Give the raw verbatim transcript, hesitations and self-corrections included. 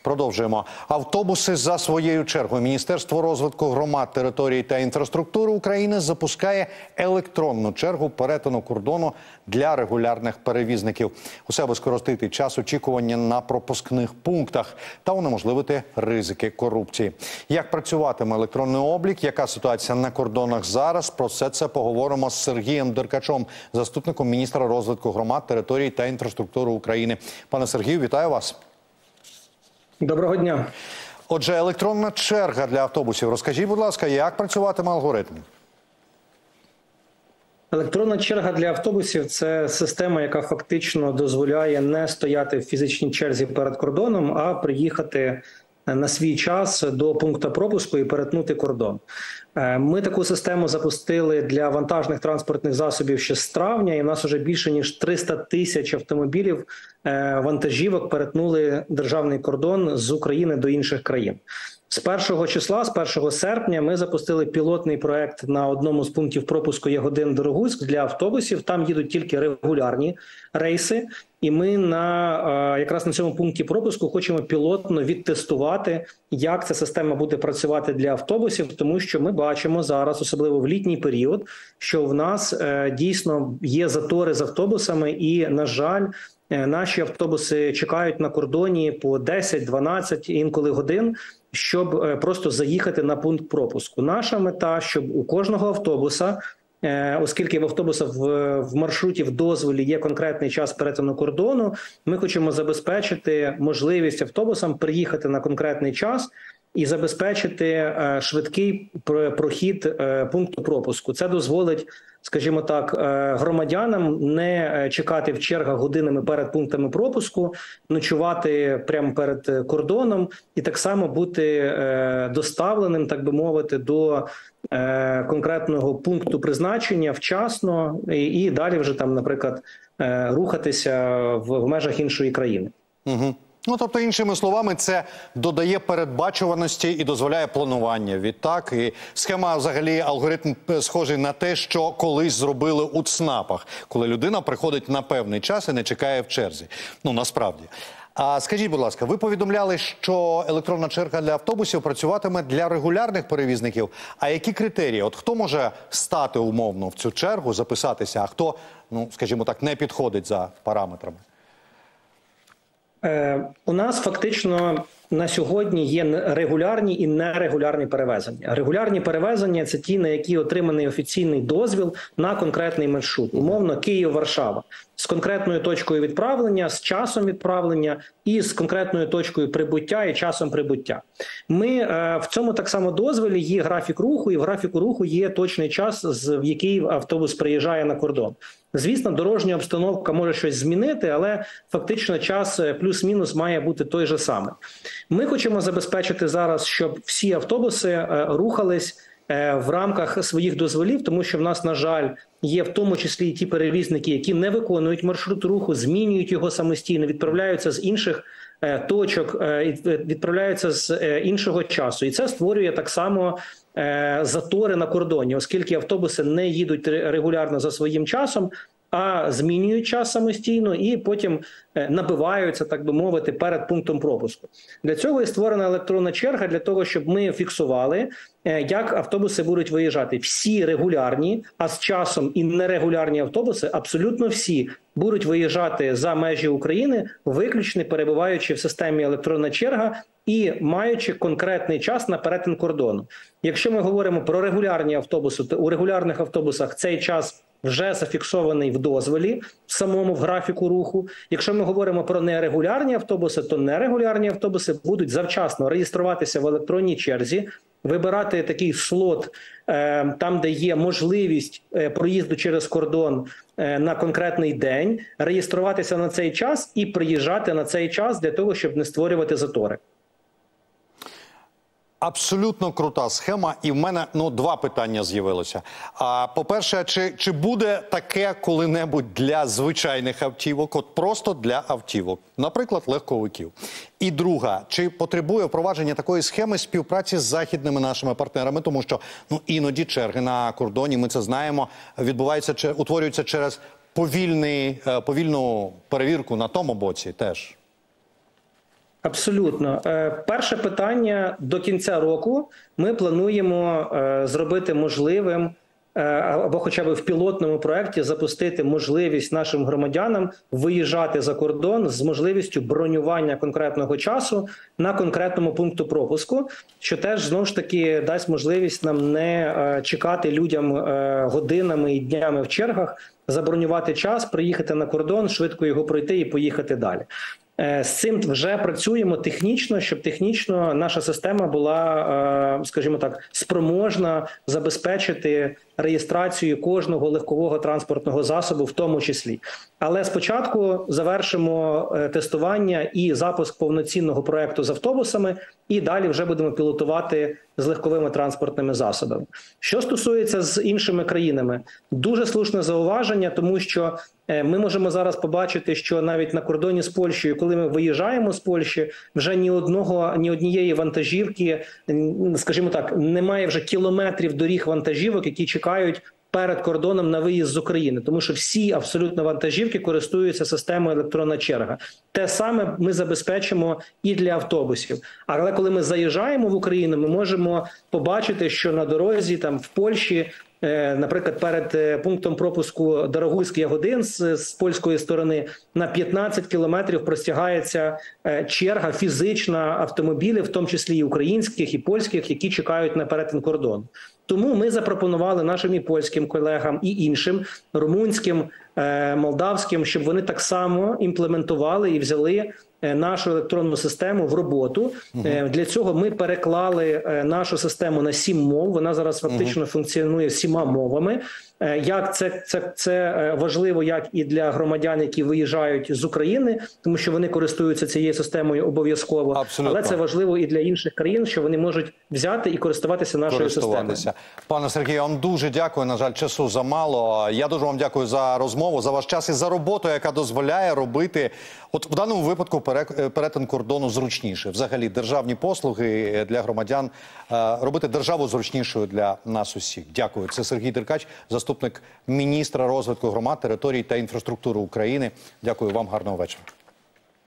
Продовжуємо. Автобуси за своєю чергою. Міністерство розвитку громад, територій та інфраструктури України запускає електронну чергу перетину кордону для регулярних перевізників. Усе аби скоротити час очікування на пропускних пунктах та унеможливити ризики корупції. Як працюватиме електронний облік, яка ситуація на кордонах зараз? Про все це поговоримо з Сергієм Деркачем, заступником міністра розвитку громад, територій та інфраструктури України. Пане Сергію, вітаю вас. Доброго дня. Отже, електронна черга для автобусів. Розкажіть, будь ласка, як працюватиме алгоритм? Електронна черга для автобусів – це система, яка фактично дозволяє не стояти в фізичній черзі перед кордоном, а приїхати на свій час до пункту пропуску і перетнути кордон. Ми таку систему запустили для вантажних транспортних засобів ще з травня, і в нас вже більше ніж триста тисяч автомобілів, вантажівок перетнули державний кордон з України до інших країн. З першого числа, з першого серпня, ми запустили пілотний проект на одному з пунктів пропуску Ягодин-Дорогуськ для автобусів. Там їдуть тільки регулярні рейси. І ми на, якраз на цьому пункті пропуску хочемо пілотно відтестувати, як ця система буде працювати для автобусів, тому що ми бачимо зараз, особливо в літній період, що в нас дійсно є затори з автобусами і, на жаль, наші автобуси чекають на кордоні по десять-дванадцять інколи годин, щоб просто заїхати на пункт пропуску. Наша мета, щоб у кожного автобуса, оскільки в автобуса в, в маршруті в дозволі є конкретний час перетину кордону, ми хочемо забезпечити можливість автобусам приїхати на конкретний час і забезпечити швидкий прохід пункту пропуску. Це дозволить, скажімо так, громадянам не чекати в чергах годинами перед пунктами пропуску, ночувати прямо перед кордоном і так само бути доставленим, так би мовити, до конкретного пункту призначення вчасно і, і далі вже там, наприклад, рухатися в, в межах іншої країни. Угу. Ну, тобто, іншими словами, це додає передбачуваності і дозволяє планування. Відтак, і схема, взагалі, алгоритм схожий на те, що колись зробили у ЦНАПах, коли людина приходить на певний час і не чекає в черзі. Ну, насправді. А скажіть, будь ласка, ви повідомляли, що електронна черга для автобусів працюватиме для регулярних перевізників. А які критерії? От хто може стати умовно в цю чергу, записатися, а хто, ну, скажімо так, не підходить за параметрами? У нас фактично на сьогодні є регулярні і нерегулярні перевезення. Регулярні перевезення – це ті, на які отриманий офіційний дозвіл на конкретний маршрут. Умовно, Київ-Варшава. З конкретною точкою відправлення, з часом відправлення і з конкретною точкою прибуття і часом прибуття. Ми е, в цьому так само дозволі є графік руху, і в графіку руху є точний час, з, в який автобус приїжджає на кордон. Звісно, дорожня обстановка може щось змінити, але фактично час плюс-мінус має бути той же самий. Ми хочемо забезпечити зараз, щоб всі автобуси е, рухались в рамках своїх дозволів, тому що в нас, на жаль, є в тому числі і ті перевізники, які не виконують маршрут руху, змінюють його самостійно, відправляються з інших точок, відправляються з іншого часу. І це створює так само затори на кордоні, оскільки автобуси не їдуть регулярно за своїм часом, а змінюють час самостійно і потім набиваються, так би мовити, перед пунктом пропуску. Для цього і створена електронна черга, для того, щоб ми фіксували, як автобуси будуть виїжджати. Всі регулярні, а з часом і нерегулярні автобуси, абсолютно всі, будуть виїжджати за межі України, виключно перебуваючи в системі електронна черга і маючи конкретний час на перетин кордону. Якщо ми говоримо про регулярні автобуси, то у регулярних автобусах цей час вже зафіксований в дозволі, в самому в графіку руху. Якщо ми говоримо про нерегулярні автобуси, то нерегулярні автобуси будуть завчасно реєструватися в електронній черзі, вибирати такий слот, е, там, де є можливість е, проїзду через кордон е, на конкретний день, реєструватися на цей час і приїжджати на цей час для того, щоб не створювати затори. Абсолютно крута схема, і в мене, ну, два питання з'явилося. А, по-перше, чи, чи буде таке коли-небудь для звичайних автівок, от просто для автівок, наприклад, легковиків? І друга, чи потребує впровадження такої схеми співпраці з західними нашими партнерами, тому що, ну, іноді черги на кордоні, ми це знаємо, відбуваються, утворюються через повільний, повільну перевірку на тому боці теж? Абсолютно. Перше питання: до кінця року ми плануємо зробити можливим або хоча б в пілотному проєкті запустити можливість нашим громадянам виїжджати за кордон з можливістю бронювання конкретного часу на конкретному пункту пропуску, що теж, знову ж таки, дасть можливість нам не чекати людям годинами і днями в чергах, забронювати час, приїхати на кордон, швидко його пройти і поїхати далі. З цим вже працюємо технічно, щоб технічно наша система була, скажімо так, спроможна забезпечити реєстрацію кожного легкового транспортного засобу в тому числі. Але спочатку завершимо тестування і запуск повноцінного проекту з автобусами, і далі вже будемо пілотувати з легковими транспортними засобами. Що стосується з іншими країнами, дуже слушне зауваження, тому що ми можемо зараз побачити, що навіть на кордоні з Польщею, коли ми виїжджаємо з Польщі, вже ні одного, ні однієї вантажівки, скажімо так, немає вже кілометрів доріг вантажівок, які чекають перед кордоном на виїзд з України, тому що всі абсолютно вантажівки користуються системою електронна черга. Те саме ми забезпечимо і для автобусів. Але коли ми заїжджаємо в Україну, ми можемо побачити, що на дорозі там в Польщі, наприклад, перед пунктом пропуску Дорогуськ-Ягодин з, з польської сторони на п'ятнадцять кілометрів простягається черга фізична автомобілів, в тому числі і українських, і польських, які чекають на перетин кордону. Тому ми запропонували нашим і польським колегам, і іншим, румунським, молдавським, щоб вони так само імплементували і взяли нашу електронну систему в роботу. Угу. Для цього ми переклали нашу систему на сім мов. Вона зараз фактично угу. функціонує всіма мовами. Як це, це, це важливо як і для громадян, які виїжджають з України, тому що вони користуються цією системою обов'язково. Абсолютно. Але це важливо і для інших країн, що вони можуть взяти і користуватися нашою системою. Пане Сергію, я вам дуже дякую. На жаль, часу замало. Я дуже вам дякую за розмову, за ваш час і за роботу, яка дозволяє робити, от в даному випадку, перетин кордону зручніше. Взагалі, державні послуги для громадян, робити державу зручнішою для нас усіх. Дякую. Це Сергій Деркач, заступник міністра розвитку громад, територій та інфраструктури України. Дякую вам, гарного вечора.